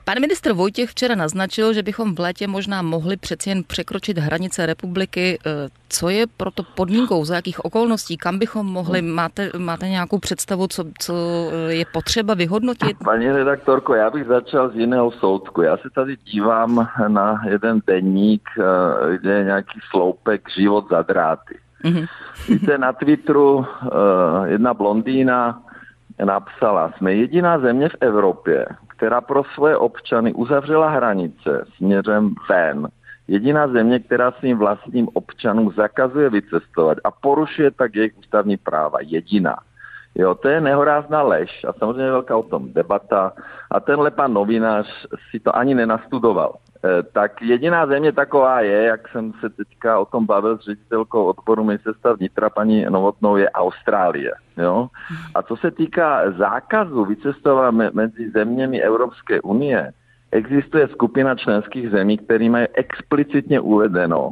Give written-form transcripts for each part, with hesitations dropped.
Pan ministr Vojtěch včera naznačil, že bychom v létě možná mohli přeci jen překročit hranice republiky. Co je proto podmínkou, za jakých okolností, kam bychom mohli? Máte nějakou představu, co je potřeba vyhodnotit? Paní redaktorko, já bych začal z jiného soudku. Já se tady dívám na jeden deník, kde je nějaký sloupek Život za dráty. Víte, na Twitteru jedna blondýna napsala: jsme jediná země v Evropě, která pro svoje občany uzavřela hranice směrem ven. Jediná země, která svým vlastním občanům zakazuje vycestovat a porušuje tak jejich ústavní práva. Jediná. Jo, to je nehorázná lež a samozřejmě je velká o tom debata a tenhle pan novinář si to ani nenastudoval. Tak jediná země taková je, jak jsem se teďka o tom bavil s ředitelkou odboru ministerstva vnitra paní Novotnou, je Austrálie. Jo? A co se týká zákazu vycestovat mezi zeměmi Evropské unie, existuje skupina členských zemí, které mají explicitně uvedeno,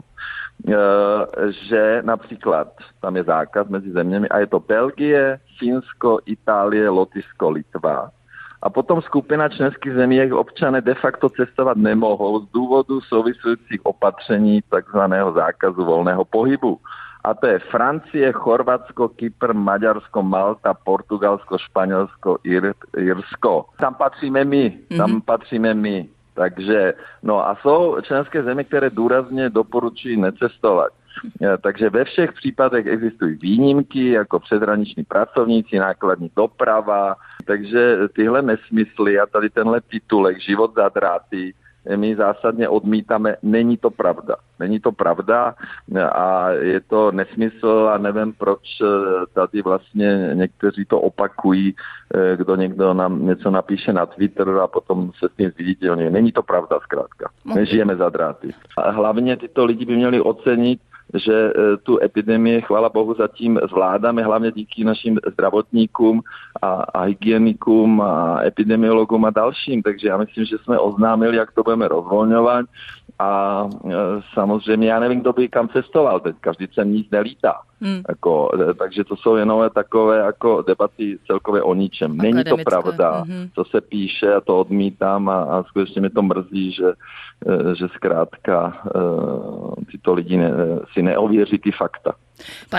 že například tam je zákaz mezi zeměmi a je to Belgie, Finsko, Itálie, Lotyšsko, Litva. A potom skupina členských zemí, jejich občané de facto cestovat nemohou z důvodu souvisejících opatření takzvaného zákazu volného pohybu. A to je Francie, Chorvatsko, Kypr, Maďarsko, Malta, Portugalsko, Španělsko, Irsko. Tam patříme my. Takže, no a jsou členské země, které důrazně doporučují necestovat. Takže ve všech případech existují výjimky, jako předhraniční pracovníci, nákladní doprava. Takže tyhle nesmysly a tady tenhle titulek Život za dráty my zásadně odmítáme. Není to pravda. Není to pravda a je to nesmysl a nevím, proč tady vlastně někteří to opakují, někdo nám něco napíše na Twitter a potom se s tím zviditelně. Není to pravda zkrátka. Nežijeme za dráty. A hlavně tyto lidi by měli ocenit, že tu epidemii, chvála bohu, zatím zvládáme, hlavně díky našim zdravotníkům a hygienikům a epidemiologům a dalším. Takže já myslím, že jsme oznámili, jak to budeme rozvolňovat a samozřejmě já nevím, kdo by kam cestoval teď. Každý sem nic nelítá. Takže to jsou jenom takové jako debaty celkově o ničem. Není to pravda, co se píše, a to odmítám a skutečně mě to mrzí, že zkrátka tyto lidi si neověří ty fakta.